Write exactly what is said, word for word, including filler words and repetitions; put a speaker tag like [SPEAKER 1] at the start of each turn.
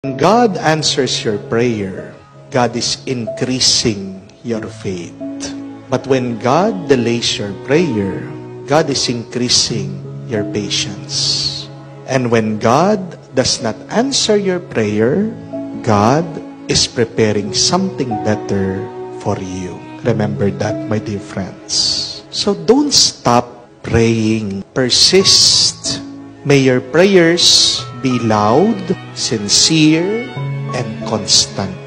[SPEAKER 1] When God answers your prayer, God is increasing your faith. But when God delays your prayer, God is increasing your patience. And when God does not answer your prayer, God is preparing something better for you. Remember that, my dear friends. So don't stop praying. Persist. May your prayers be loud, sincere, and constant.